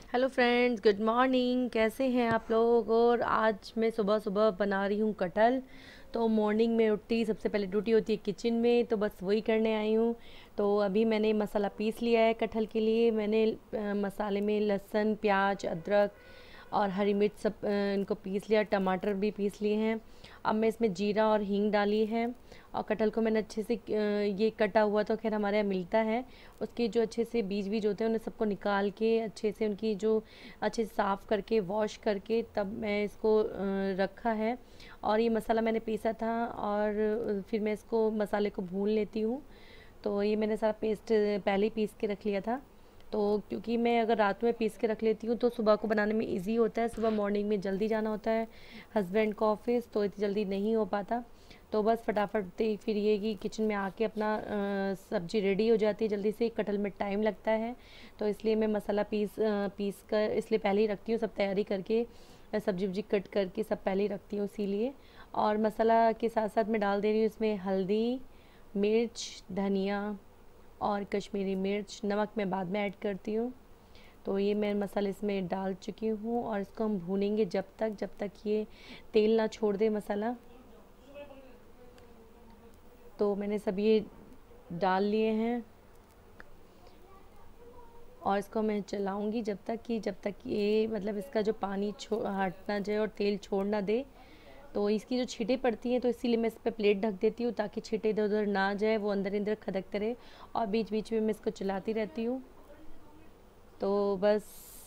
Hello friends, good morning. कैसे हैं आप लोग। और आज मैं सुबह सुबह बना रही हूँ कटहल। तो मॉर्निंग में उठती ही सबसे पहले ड्यूटी होती है किचन में, तो बस वही करने आई हूँ। तो अभी मैंने मसाला पीस लिया है कटहल के लिए। मैंने मसाले में लहसुन, प्याज, अदरक और हरी मिर्च सब इनको पीस लिया, टमाटर भी पीस लिए हैं। अब मैं इसमें जीरा और हींग डाली है। और कटहल को मैंने अच्छे से ये कटा हुआ तो खैर हमारे यहाँ मिलता है, उसके जो अच्छे से बीज बीज होते हैं उन्हें सबको निकाल के अच्छे से उनकी जो अच्छे से साफ़ करके वॉश करके तब मैं इसको रखा है। और ये मसाला मैंने पीसा था और फिर मैं इसको मसाले को भून लेती हूँ। तो ये मैंने सारा पेस्ट पहले ही पीस के रख लिया था। तो क्योंकि मैं अगर रात में पीस के रख लेती हूँ तो सुबह को बनाने में इजी होता है। सुबह मॉर्निंग में जल्दी जाना होता है हस्बैंड को ऑफिस, तो इतनी जल्दी नहीं हो पाता। तो बस फटाफट फिर ये कि किचन में आके अपना सब्जी रेडी हो जाती है जल्दी से। कटहल में टाइम लगता है, तो इसलिए मैं मसाला पीस कर इसलिए पहले ही रखती हूँ, सब तैयारी करके सब्जी वब्जी कट करके सब पहले ही रखती हूँ इसीलिए। और मसाला के साथ साथ मैं डाल दे रही हूँ इसमें हल्दी, मिर्च, धनिया और कश्मीरी मिर्च। नमक मैं बाद में ऐड करती हूँ। तो ये मैं मसाले इसमें डाल चुकी हूँ और इसको हम भूनेंगे जब तक ये तेल ना छोड़ दे मसाला। तो मैंने सब ये डाल लिए हैं और इसको मैं चलाऊंगी जब तक ये मतलब इसका जो पानी हट ना जाए और तेल छोड़ ना दे। तो इसकी जो छींटें पड़ती हैं तो इसीलिए मैं इस पर प्लेट ढक देती हूँ ताकि छींटें इधर उधर ना जाए, वो अंदर अंदर खदकते रहे। और बीच बीच में मैं इसको चलाती रहती हूँ। तो बस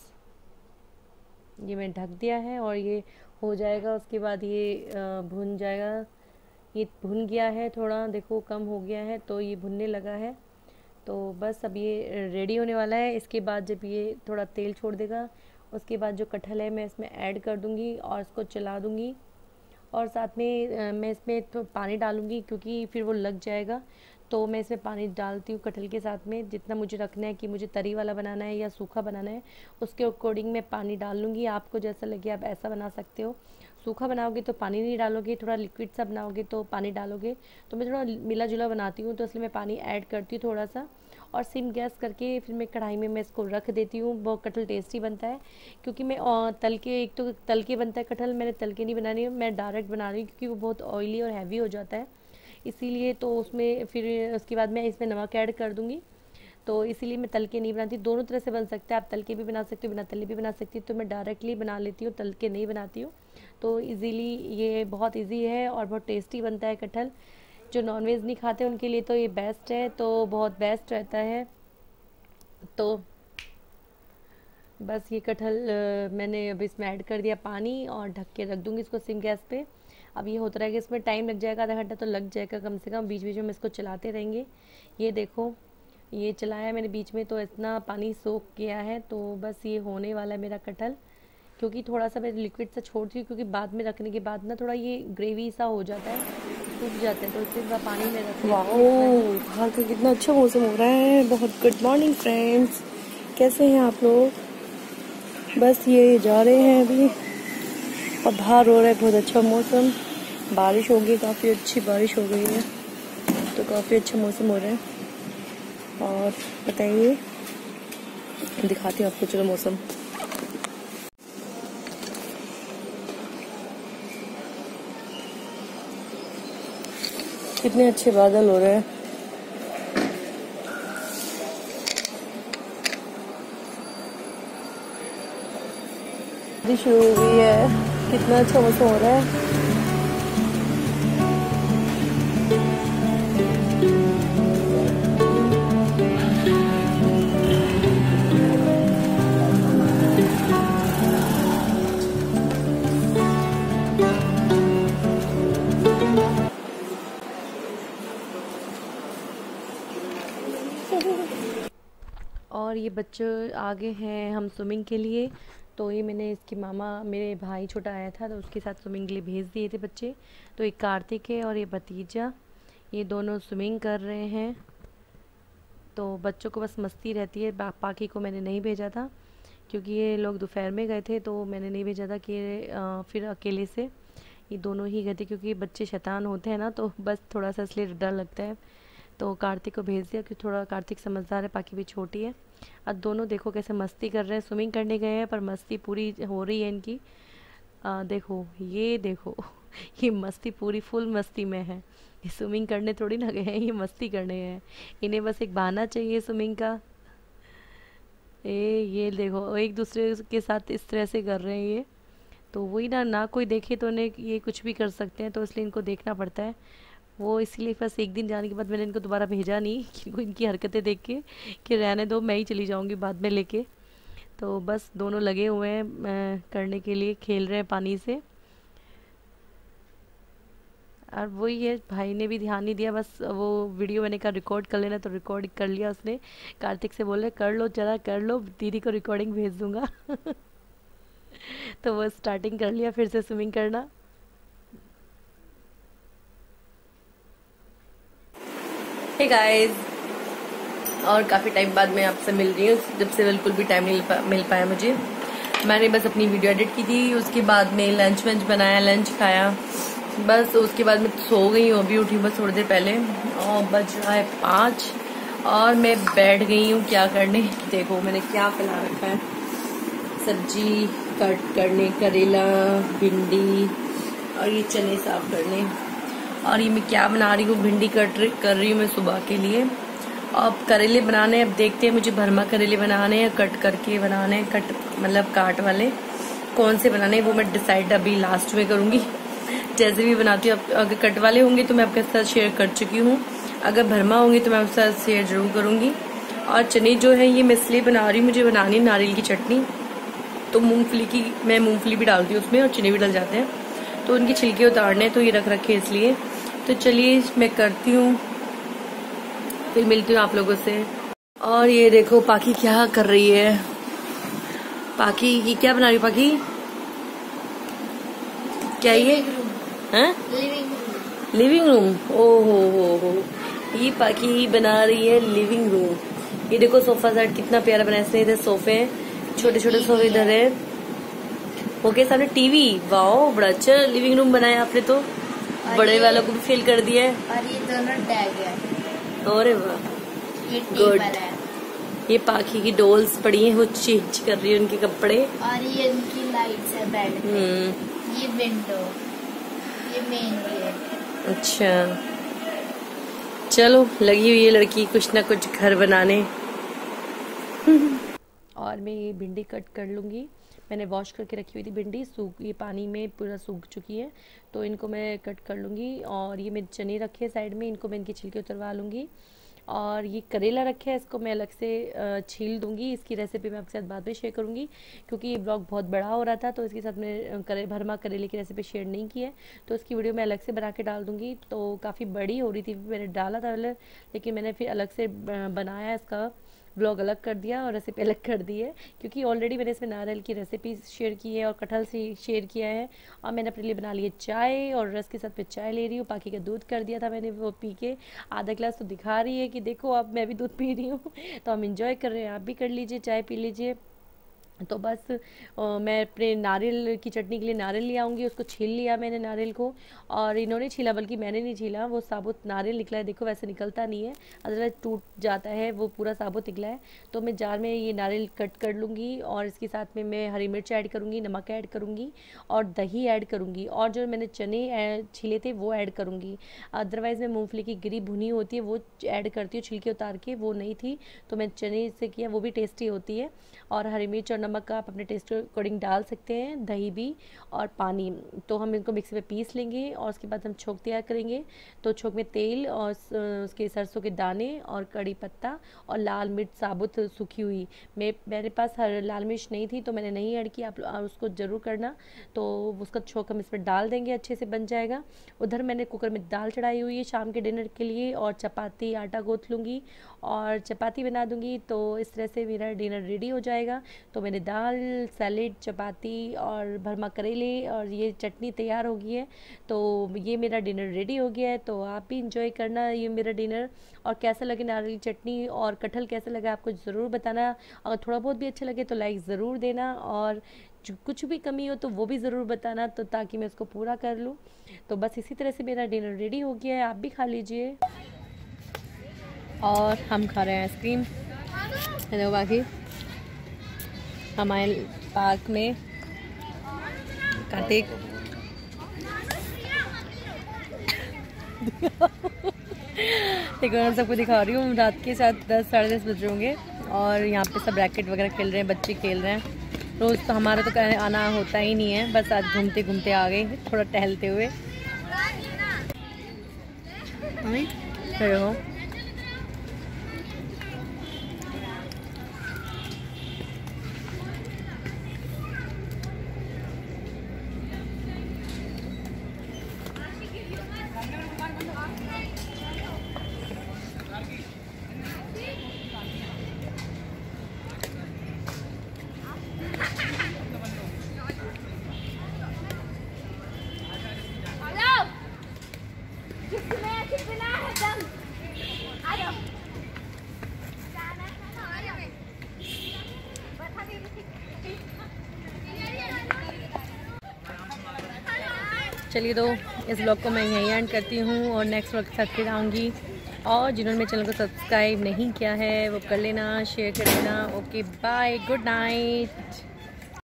ये मैं ढक दिया है और ये हो जाएगा। उसके बाद ये भुन जाएगा। ये भुन गया है, थोड़ा देखो कम हो गया है, तो ये भुनने लगा है। तो बस अब ये रेडी होने वाला है। इसके बाद जब ये थोड़ा तेल छोड़ देगा उसके बाद जो कटहल है मैं इसमें ऐड कर दूँगी और इसको चला दूँगी। और साथ में मैं इसमें तो पानी डालूँगी क्योंकि फिर वो लग जाएगा। तो मैं इसमें पानी डालती हूँ कटहल के साथ में, जितना मुझे रखना है कि मुझे तरी वाला बनाना है या सूखा बनाना है उसके अकॉर्डिंग मैं पानी डाल लूँगी। आपको जैसा लगे आप ऐसा बना सकते हो। सूखा बनाओगे तो पानी नहीं डालोगे, थोड़ा लिक्विड सा बनाओगे तो पानी डालोगे। तो मैं थोड़ा मिला जुला बनाती हूँ तो इसलिए मैं पानी ऐड करती हूँ थोड़ा सा। और सिम गैस करके फिर मैं कढ़ाई में मैं इसको रख देती हूँ। बहुत कटहल टेस्टी बनता है क्योंकि मैं तल के, एक तो तल के बनता है कटहल, मैंने तल के नहीं बनानी है, मैं डायरेक्ट बना रही हूँ क्योंकि वो बहुत ऑयली और हैवी हो जाता है इसीलिए। तो उसमें फिर उसके बाद मैं इसमें नमक ऐड कर दूँगी। तो इसीलिए मैं तल के नहीं बनाती। दोनों तरह से बन सकता है, आप तल के भी बना सकते हो, बिना तले भी बना सकती हो। तो मैं डायरेक्टली बना लेती हूँ, तल के नहीं बनाती हूँ। तो इजीली ये बहुत इजी है और बहुत टेस्टी बनता है कटहल। जो नॉनवेज नहीं खाते उनके लिए तो ये बेस्ट है, तो बहुत बेस्ट रहता है। तो बस ये कटहल मैंने अब इसमें ऐड कर दिया पानी और ढक के रख दूँगी इसको सिम गैस पे। अब ये होता रहेगा, इसमें टाइम लग जाएगा, आधा घंटा तो लग जाएगा कम से कम। बीच बीच में इसको चलाते रहेंगे। ये देखो ये चलाया मैंने बीच में तो इतना पानी सोख गया है। तो बस ये होने वाला है मेरा कटहल। क्योंकि थोड़ा सा मैं लिक्विड सा छोड़ती हूँ क्योंकि बाद में रखने के बाद ना थोड़ा ये ग्रेवी सा हो जाता है, सूख जाता है, तो इसलिए थोड़ा पानी में रख लेती वाओ, हूँ इतना ही। बाहर का कितना अच्छा मौसम हो रहा है। बहुत गुड मॉर्निंग फ्रेंड्स, कैसे हैं आप लोग। बस ये जा रहे हैं अभी और बाहर हो रहा है बहुत अच्छा मौसम। बारिश होगी, काफ़ी अच्छी बारिश हो गई है, तो काफ़ी अच्छा मौसम हो रहा है। और बताइए, दिखाती हूँ आपको, चलो मौसम। कितने अच्छे बादल हो रहे हैं। बारिश शुरू हो गई है, कितना अच्छा मौसम हो रहा है। और ये बच्चे आगे हैं हम स्विमिंग के लिए। तो ये मैंने इसकी मामा, मेरे भाई छोटा आया था तो उसके साथ स्विमिंग के लिए भेज दिए थे बच्चे। तो एक कार्तिक है और ये भतीजा, ये दोनों स्विमिंग कर रहे हैं। तो बच्चों को बस मस्ती रहती है। बाकी को मैंने नहीं भेजा था क्योंकि ये लोग दोपहर में गए थे, तो मैंने नहीं भेजा था कि फिर अकेले से ये दोनों ही गए थे क्योंकि बच्चे शैतान होते हैं ना, तो बस थोड़ा सा इसलिए डर लगता है। तो कार्तिक को भेज दिया क्योंकि थोड़ा कार्तिक समझदार है, पाकी भी छोटी है। अब दोनों देखो कैसे मस्ती कर रहे हैं, स्विमिंग करने गए हैं पर मस्ती पूरी हो रही है इनकी। देखो ये देखो ये मस्ती पूरी फुल मस्ती में है। ये स्विमिंग करने थोड़ी ना गए हैं, ये मस्ती करने हैं। इन्हें बस एक बहाना चाहिए स्विमिंग का। ये देखो एक दूसरे के साथ इस तरह से कर रहे हैं ये। तो वही ना, ना कोई देखे तो उन्हें ये कुछ भी कर सकते हैं, तो इसलिए इनको देखना पड़ता है। वो इसलिए बस एक दिन जाने के बाद मैंने इनको दोबारा भेजा नहीं कि इनको इनकी हरकतें देख के कि रहने दो, मैं ही चली जाऊंगी बाद में लेके। तो बस दोनों लगे हुए हैं करने के लिए, खेल रहे हैं पानी से। और वही है, भाई ने भी ध्यान नहीं दिया, बस वो वीडियो मैंने कहा रिकॉर्ड कर लेना तो रिकॉर्ड कर लिया उसने। कार्तिक से बोले कर लो जरा कर लो, दीदी को रिकॉर्डिंग भेज दूंगा तो वो स्टार्टिंग कर लिया फिर से स्विमिंग करना। हे गाइस, और काफ़ी टाइम बाद मैं आपसे मिल रही हूँ, जब से बिल्कुल भी टाइम नहीं मिल पाया मुझे। मैंने बस अपनी वीडियो एडिट की थी, उसके बाद में लंच वंच बनाया, लंच खाया, बस उसके बाद मैं सो गई हूँ। अभी उठी बस थोड़ी देर पहले और बज रहा है 5 और मैं बैठ गई हूँ क्या करने। देखो मैंने क्या फैला रखा है, सब्जी कट करने, करेला, भिंडी और ये चने साफ करने। और ये मैं क्या बना रही हूँ, भिंडी कर रही हूँ मैं सुबह के लिए। अब करेले बनाने, अब देखते हैं मुझे भरमा करेले बनाने हैं, कट करके बनाने हैं, कट मतलब काट वाले कौन से बनाने हैं वो मैं डिसाइड अभी लास्ट में करूँगी। जैसे भी बनाती हूँ, अगर कट वाले होंगे तो मैं आपके साथ शेयर कर चुकी हूँ, अगर भरमा होंगे तो मैं आपके साथ शेयर जरूर करूँगी। और चने जो है ये मैं इसलिए बना रही हूँ, मुझे बनानी नारियल की चटनी, तो मैं मूंगफली भी डालती हूँ उसमें और चने भी डल जाते हैं, तो उनके छिलके उतारने तो ये रख रखे इसलिए। तो चलिए मैं करती हूँ, फिर मिलती हूँ आप लोगों से। और ये देखो पाकी क्या कर रही है, पाकी ये क्या बना रही है, पाकी क्या ये है, लिविंग रूम। ओ हो, ये पाकी बना रही है लिविंग रूम। ये देखो सोफा सेट कितना प्यारा बनाया इसने, इधर सोफे हैं, छोटे छोटे सोफे इधर है, ओके सामने टीवी। वाओ बड़ा अच्छा लिविंग रूम बनाया आपने तो, बड़े वालों को भी फील कर दिया है। और ये दोनों टैग है, अरे वाह ये गुड। टेबल है, ये पाखी की डॉल्स पड़ी हैं, वो चेंज कर रही है उनके कपड़े। और ये इनकी लाइट्स है बेड पे, ये विंडो, ये मेन गेट। अच्छा चलो, लगी हुई है लड़की कुछ ना कुछ घर बनाने। और मैं ये भिंडी कट कर लूँगी, मैंने वॉश करके रखी हुई थी भिंडी, ये पानी में पूरा सूख चुकी है, तो इनको मैं कट कर लूँगी। और ये मेरे चने रखे हैं साइड में, इनको मैं इनके छिलके उतरवा लूँगी। और ये करेला रखे है, इसको मैं अलग से छील दूँगी, इसकी रेसिपी मैं आपके साथ बाद में शेयर करूँगी क्योंकि ये ब्लॉग बहुत बड़ा हो रहा था, तो इसके साथ मैं भरमा करेले की रेसिपी शेयर नहीं की है, तो इसकी वीडियो मैं अलग से बना के डाल दूँगी। तो काफ़ी बड़ी हो रही थी, मैंने डाला था पहले, लेकिन मैंने फिर अलग से बनाया, इसका ब्लॉग अलग कर दिया और रेसिपी अलग कर दी है, क्योंकि ऑलरेडी मैंने इसमें नारियल की रेसिपी शेयर की है और कटहल से शेयर किया है। और मैंने अपने लिए बना लिया चाय, और रस के साथ मैं चाय ले रही हूँ, बाकी का दूध कर दिया था मैंने, वो पी के आधा गिलास तो दिखा रही है कि देखो अब मैं भी दूध पी रही हूँ तो हम इंजॉय कर रहे हैं, आप भी कर लीजिए, चाय पी लीजिए। तो बस मैं अपने नारियल की चटनी के लिए नारियल ले आऊँगी, उसको छील लिया मैंने नारियल को, और इन्होंने छीला बल्कि मैंने नहीं छीला, वो साबुत नारियल निकला है, देखो वैसे निकलता नहीं है, अदरवाइज टूट जाता है, वो पूरा साबुत निकला है। तो मैं जार में ये नारियल कट कर लूँगी और इसके साथ में मैं हरी मिर्च ऐड करूँगी, नमक ऐड करूँगी और दही ऐड करूँगी, और जो मैंने चने छीले थे वो ऐड करूँगी। अदरवाइज़ मैं मूँगफली की गिरी भुनी होती है वो ऐड करती हूँ छिलके उतार के, वो नहीं थी तो मैं चने से किया, वो भी टेस्टी होती है। और हरी मिर्च और नमक का आप अपने टेस्ट के अकॉर्डिंग डाल सकते हैं, दही भी और पानी। तो हम इनको मिक्सी में पीस लेंगे और उसके बाद हम छोंक तैयार करेंगे। तो छोंक में तेल और उसके सरसों के दाने और कड़ी पत्ता और लाल मिर्च साबुत सूखी हुई, मेरे पास लाल मिर्च नहीं थी तो मैंने नहीं ऐड किया, आप उसको ज़रूर करना। तो उसका छोंक हम इसमें डाल देंगे, अच्छे से बन जाएगा। उधर मैंने कुकर में दाल चढ़ाई हुई है शाम के डिनर के लिए, और चपाती आटा गूँथ लूँगी और चपाती बना दूँगी, तो इस तरह से मेरा डिनर रेडी हो जाएगा। तो मैंने दाल, सैलेड, चपाती और भरमा करेले और ये चटनी तैयार हो गई है, तो ये मेरा डिनर रेडी हो गया है। तो आप भी इंजॉय करना ये मेरा डिनर। और कैसा लगे नारियल चटनी और कटहल कैसा लगा आपको ज़रूर बताना, अगर थोड़ा बहुत भी अच्छा लगे तो लाइक ज़रूर देना, और जो कुछ भी कमी हो तो वो भी ज़रूर बताना, तो ताकि मैं उसको पूरा कर लूँ। तो बस इसी तरह से मेरा डिनर रेडी हो गया है, आप भी खा लीजिए। और हम खा रहे हैं आइसक्रीम। हेलो बाकी हमारे पार्क में कार्तिक देखो मैं सबको दिखा रही हूँ। रात के साथ 10 साढ़े 10 बज रहे होंगे और यहाँ पे सब रैकेट वगैरह खेल रहे हैं, बच्चे खेल रहे हैं। रोज़ तो हमारा तो आना होता ही नहीं है, बस आज घूमते घूमते आ गए थोड़ा टहलते हुए। हो चलिए तो इस व्लॉग को मैं यहीं एंड करती हूँ और नेक्स्ट व्लॉग के साथ फिर आऊँगी। और जिन्होंने मेरे चैनल को सब्सक्राइब नहीं किया है वो कर लेना, शेयर कर लेना। Okay bye, good night.